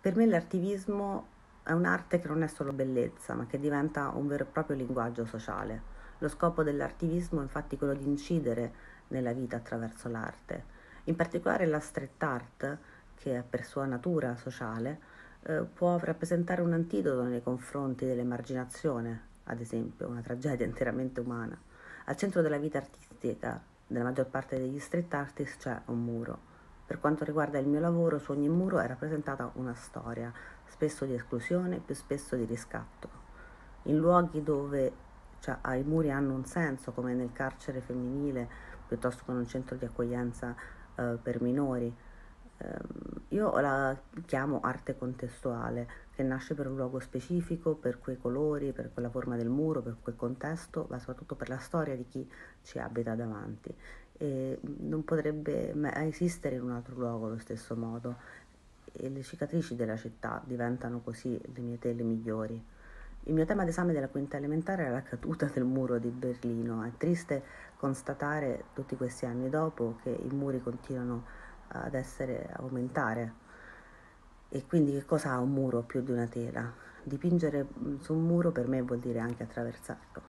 Per me l'artivismo è un'arte che non è solo bellezza, ma che diventa un vero e proprio linguaggio sociale. Lo scopo dell'artivismo è infatti quello di incidere nella vita attraverso l'arte. In particolare la street art, che è per sua natura sociale, può rappresentare un antidoto nei confronti dell'emarginazione, ad esempio, una tragedia interamente umana. Al centro della vita artistica della maggior parte degli street artist c'è un muro. Per quanto riguarda il mio lavoro, su ogni muro è rappresentata una storia, spesso di esclusione, più spesso di riscatto. In luoghi dove i muri hanno un senso, come nel carcere femminile, piuttosto che in un centro di accoglienza per minori, io la chiamo arte contestuale, che nasce per un luogo specifico, per quei colori, per quella forma del muro, per quel contesto, ma soprattutto per la storia di chi ci abita davanti. E non potrebbe mai esistere in un altro luogo allo stesso modo, e le cicatrici della città diventano così le mie tele migliori. Il mio tema d'esame della quinta elementare è la caduta del muro di Berlino. È triste constatare tutti questi anni dopo che i muri continuano a aumentare. E quindi che cosa ha un muro più di una tela? Dipingere su un muro per me vuol dire anche attraversarlo.